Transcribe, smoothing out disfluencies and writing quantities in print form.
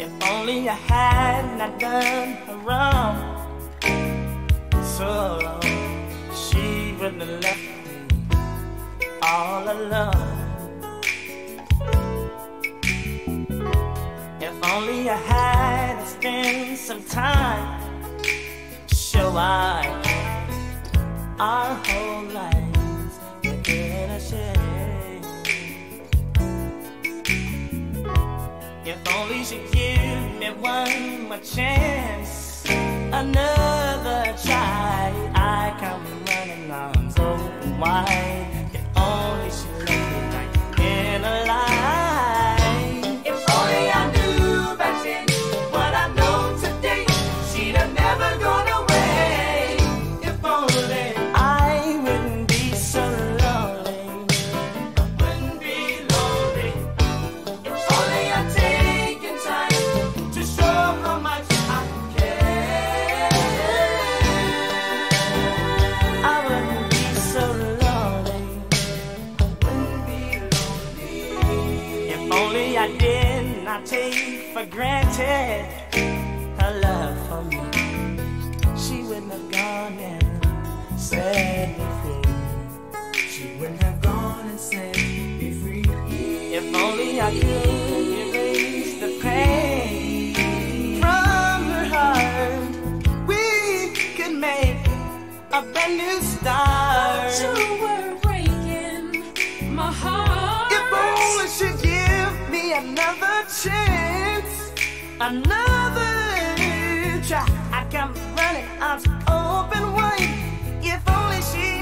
If only I had not done her wrong so long, she wouldn't have left me all alone. If only I had to spend some time to show our whole lives within a shade. If only she'd give me one more chance, another try, I come running arms open wide. If only she left me right in a line. If only I knew back then what I know today, she'd have never gone away. If only I wouldn't be so lonely, wouldn't be lonely. If only I'd taken time to show how much I care, I wouldn't be so lonely, wouldn't be lonely. If only I did not take for granted her love for me, she wouldn't have gone and set me free. She wouldn't have gone and set me free. If only I could erase the pain from her heart, we could make a brand new start. You were breaking my heart. If only she'd give me another chance, another try, I come running arms open wide. If only she